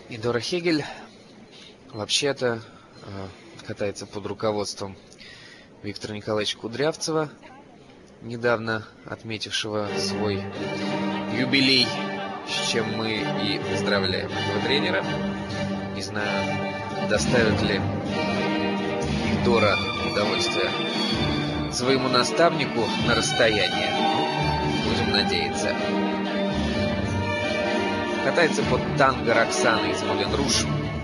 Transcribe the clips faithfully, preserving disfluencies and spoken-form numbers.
Идора Хегель вообще-то катается под руководством Виктора Николаевича Кудрявцева, недавно отметившего свой юбилей, с чем мы и поздравляем этого тренера. Не знаю, доставит ли Идора удовольствие своему наставнику на расстояние. Будем надеяться. Катается под танго Роксаны из Мулен Руж.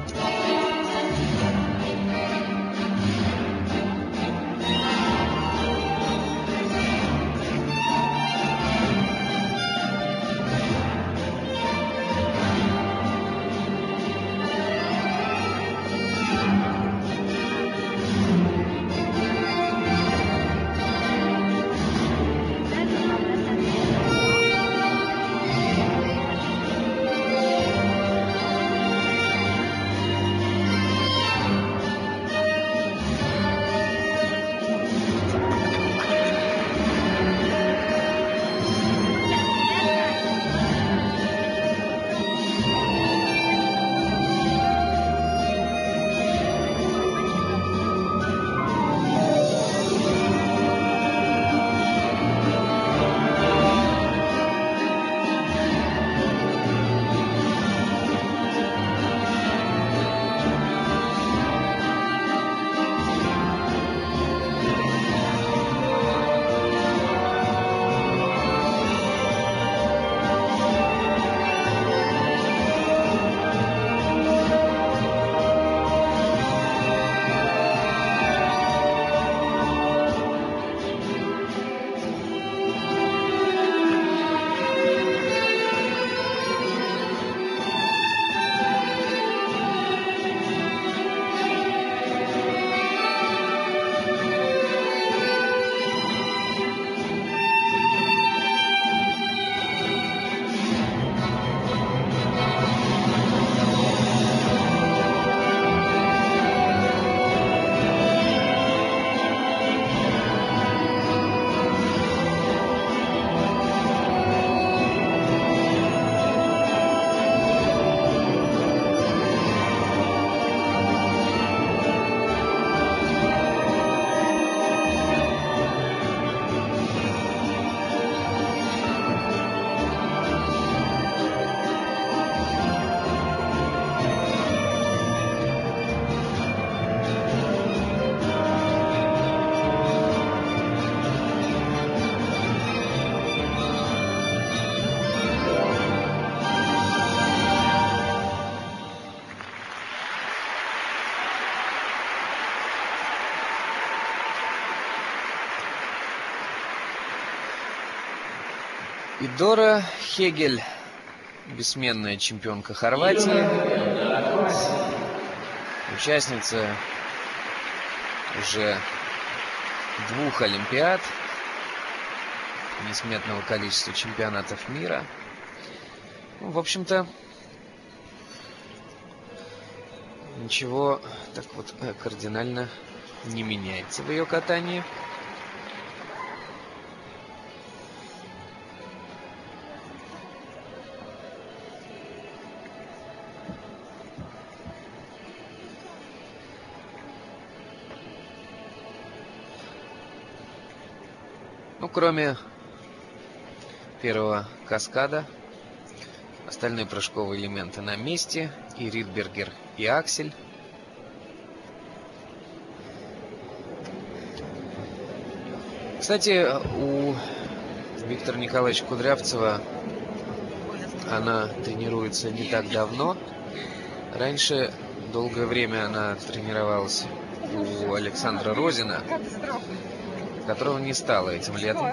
Идора Хегель, бессменная чемпионка Хорватии, участница уже двух олимпиад, несметного количества чемпионатов мира. Ну, в общем-то, ничего так вот кардинально не меняется в ее катании. Ну, кроме первого каскада, остальные прыжковые элементы на месте. И Ридбергер, и Аксель. Кстати, у Виктора Николаевича Кудрявцева она тренируется не так давно. Раньше долгое время она тренировалась у Александра Розина, которого не стало этим летом.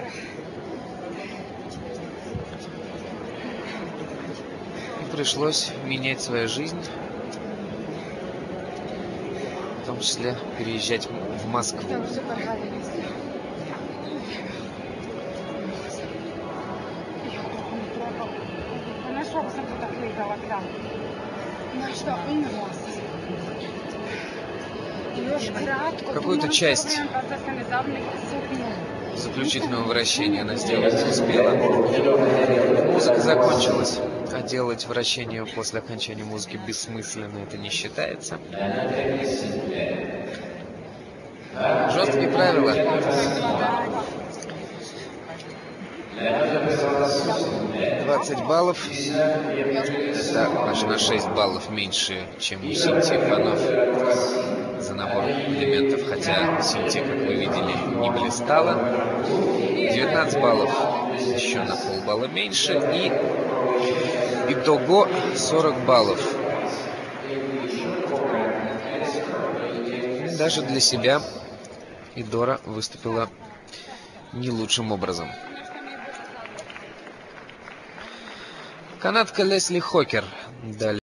И пришлось менять свою жизнь, в том числе переезжать в Москву. Какую-то часть Заключительного вращения она сделать не успела. Музыка закончилась, а делать вращение после окончания музыки бессмысленно, это не считается. Жесткие правила. двадцать баллов. Это аж на шесть баллов меньше, чем у Синтии Панов за набор элементов, хотя Синтия, как вы видели, не блистала. девятнадцать баллов, еще на полбалла меньше, и итого сорок баллов. И даже для себя Идора выступила не лучшим образом. Канадка Лесли Хокер. Далее.